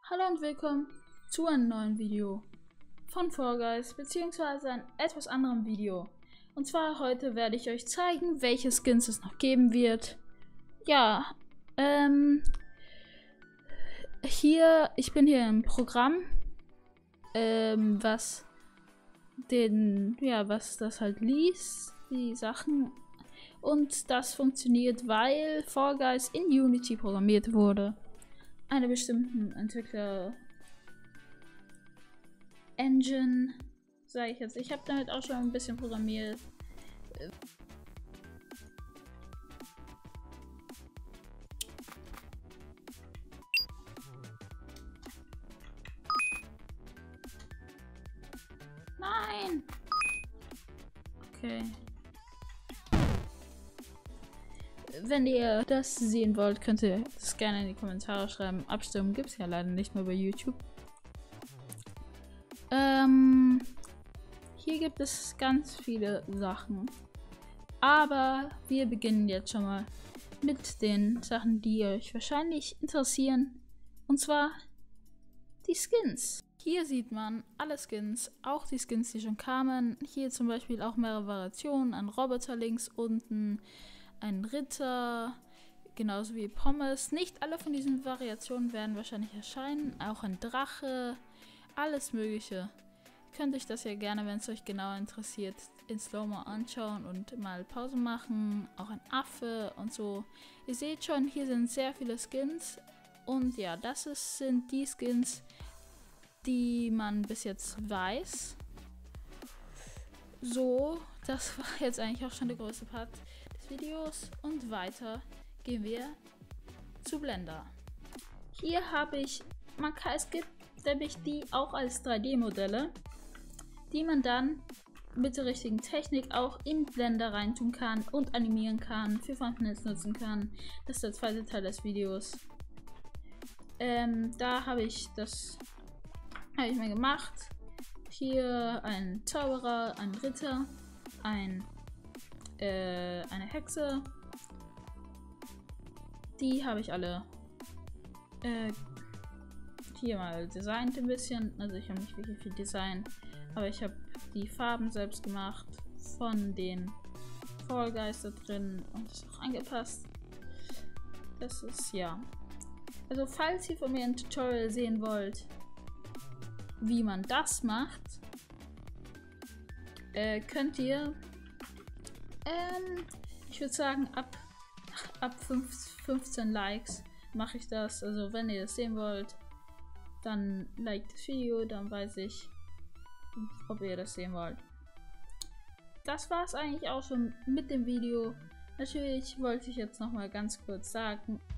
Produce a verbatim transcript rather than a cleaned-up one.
Hallo und willkommen zu einem neuen Video von Fall Guys, beziehungsweise einem etwas anderem Video. Und zwar heute werde ich euch zeigen, welche Skins es noch geben wird. Ja, ähm, hier, ich bin hier im Programm, ähm, was den, ja, was das halt liest, die Sachen. Und das funktioniert, weil Fall Guys in Unity programmiert wurde. Eine bestimmten Entwickler Engine, sage ich jetzt. Ich habe damit auch schon ein bisschen programmiert. Nein! Okay. Wenn ihr das sehen wollt, könnt ihr das gerne in die Kommentare schreiben. Abstimmen gibt es ja leider nicht mehr bei YouTube. Ähm, hier gibt es ganz viele Sachen. Aber wir beginnen jetzt schon mal mit den Sachen, die euch wahrscheinlich interessieren. Und zwar die Skins. Hier sieht man alle Skins, auch die Skins, die schon kamen. Hier zum Beispiel auch mehrere Variationen. Ein Roboter links unten. Ein Ritter, genauso wie Pommes. Nicht alle von diesen Variationen werden wahrscheinlich erscheinen. Auch ein Drache, alles mögliche. Könnt euch das ja gerne, wenn es euch genauer interessiert, in Slow-Mo anschauen und mal Pause machen. Auch ein Affe und so. Ihr seht schon, hier sind sehr viele Skins. Und ja, das ist, sind die Skins, die man bis jetzt weiß. So, das war jetzt eigentlich auch schon der größte Part Videos, und weiter gehen wir zu Blender. Hier habe ich, man kann, es gibt nämlich die auch als drei D Modelle, die man dann mit der richtigen Technik auch in Blender reintun kann und animieren kann, für Thumbnails nutzen kann. Das ist der zweite Teil des Videos. Ähm, da habe ich das habe ich mir gemacht. Hier ein Zauberer, ein Ritter, ein Äh, eine Hexe. Die habe ich alle äh, hier mal designt ein bisschen. Also ich habe nicht wirklich viel Design, aber ich habe die Farben selbst gemacht von den Fall Guys da drin und das auch angepasst. Das ist ja. Also falls ihr von mir ein Tutorial sehen wollt, wie man das macht, äh, könnt ihr Ähm, ich würde sagen, ab, ab fünfzehn Likes mache ich das. Also wenn ihr das sehen wollt, dann liked das Video, dann weiß ich, ob ihr das sehen wollt. Das war es eigentlich auch schon mit dem Video. Natürlich wollte ich jetzt noch mal ganz kurz sagen,